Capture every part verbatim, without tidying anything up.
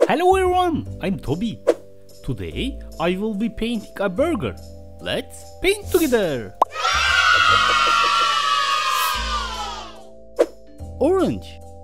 Hello everyone, I'm Tobi. Today I will be painting a burger. Let's paint together. Orange.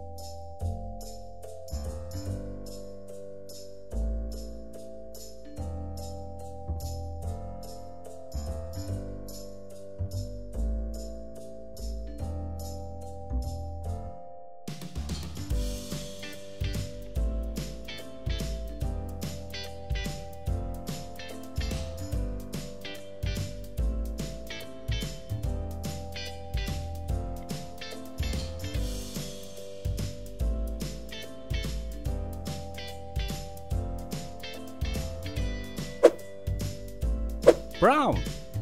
Brown.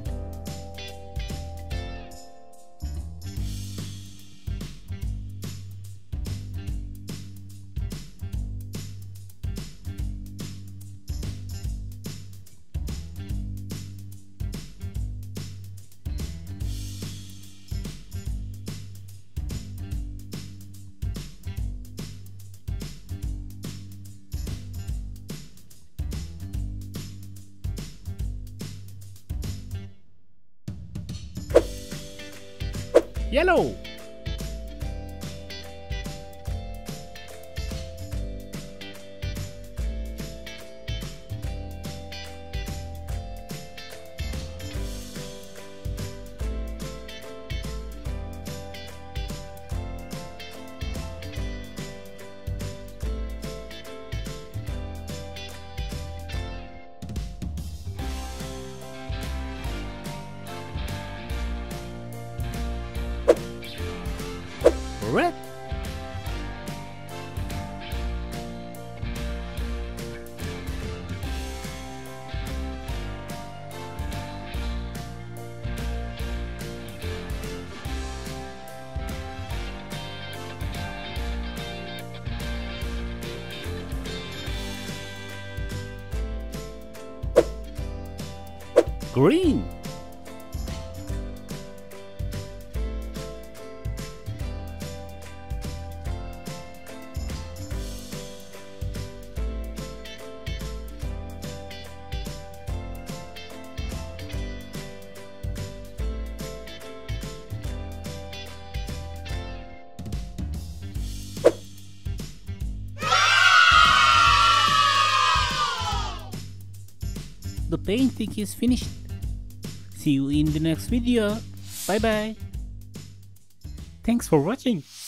Yellow. Red. Green. The painting is finished. See you in the next video. Bye bye. Thanks for watching.